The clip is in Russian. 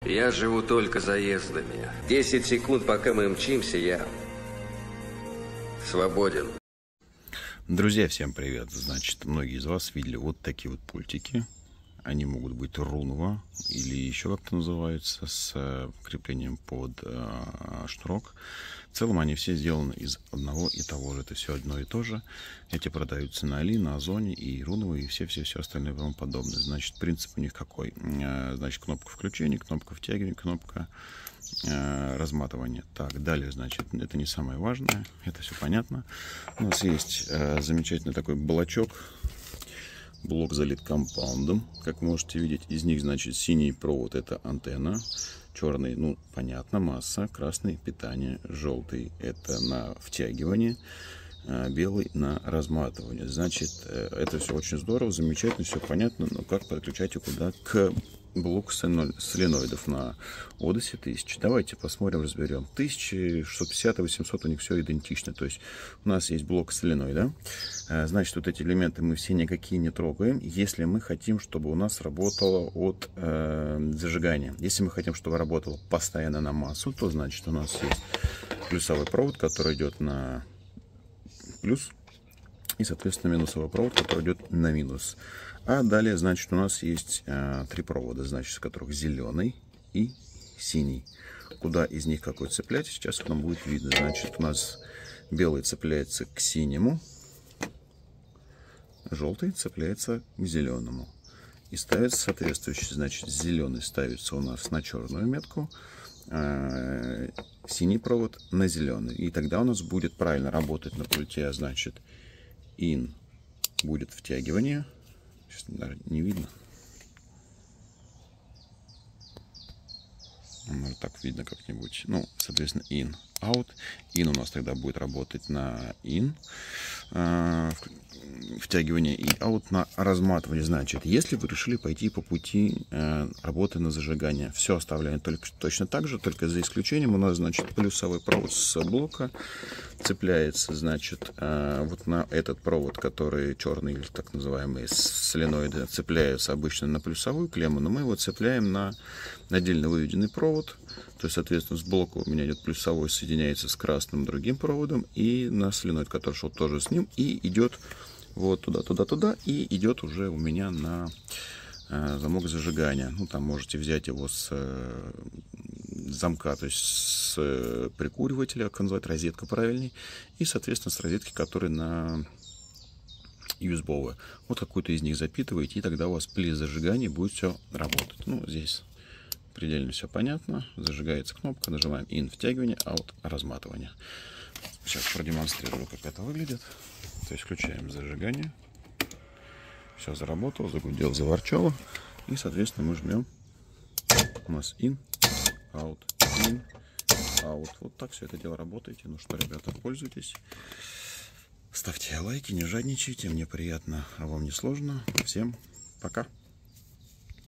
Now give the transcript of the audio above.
Я живу только заездами. 10 секунд, пока мы мчимся, я свободен. Друзья, всем привет! Значит, многие из вас видели вот такие вот пультики. Они могут быть Runovo или еще как-то называются, с креплением под шнурок. В целом они все сделаны из одного и того же. Это все одно и то же. Эти продаются на Али, на Озоне и Runovo и все остальные тому подобное. Значит, принцип у них какой? Значит, кнопка включения, кнопка втягивания, кнопка разматывания. Так, далее, значит, это не самое важное. Это все понятно. У нас есть замечательный такой блочок. Блок залит компаундом, как можете видеть. Из них, значит, синий провод — это антенна, черный, ну, понятно, масса, красный — питание, желтый — это на втягивание, белый — на разматывание. Значит, это все очень здорово, замечательно, все понятно, но как подключать и куда? К блоку соленоидов на Odyssey 1000. Давайте посмотрим, разберем. 1650 и 800 у них все идентично. То есть у нас есть блок соленоида. Значит, вот эти элементы мы все никакие не трогаем, если мы хотим, чтобы у нас работало от зажигания. Если мы хотим, чтобы работало постоянно на массу, то значит у нас есть плюсовой провод, который идет на плюс, и, соответственно, минусовой провод, который идет на минус. А далее, значит, у нас есть три провода, значит, из которых зеленый и синий. Куда из них какой цеплять, сейчас нам будет видно. Значит, у нас белый цепляется к синему, желтый цепляется к зеленому. И ставится соответствующий, значит, зеленый ставится у нас на черную метку, синий провод на зеленый. И тогда у нас будет правильно работать на пульте, значит, in будет втягивание. Сейчас даже не видно. Может, так видно как-нибудь. Ну, соответственно, in, out. In у нас тогда будет работать на in, втягивание, и out на разматывание. Значит, если вы решили пойти по пути работы на зажигание, все оставляем только точно так же, только за исключением у нас, значит, плюсовой провод с блока цепляется, значит, вот на этот провод, который черный, или так называемые соленоиды, цепляются обычно на плюсовую клемму, но мы его цепляем на отдельно выведенный провод. То есть, соответственно, с блока у меня идет плюсовой, соединяется с красным другим проводом, и на соленоид, который шел тоже с ним, и идет вот туда, и идет уже у меня на замок зажигания. Ну, там можете взять его с замка, то есть с прикуривателя, как называют, розетка правильней, и, соответственно, с розетки, которая на USB. Вот какую-то из них запитываете, и тогда у вас при зажигании будет все работать. Ну, здесь предельно все понятно. Зажигается кнопка, нажимаем in втягивание, out разматывание. Сейчас продемонстрирую, как это выглядит. То есть включаем зажигание. Все заработало, загудел, заворчало. И, соответственно, мы жмем. У нас in, out, Вот так все это дело работает. Ну что, ребята, пользуйтесь. Ставьте лайки, не жадничайте. Мне приятно, а вам не сложно. Всем пока.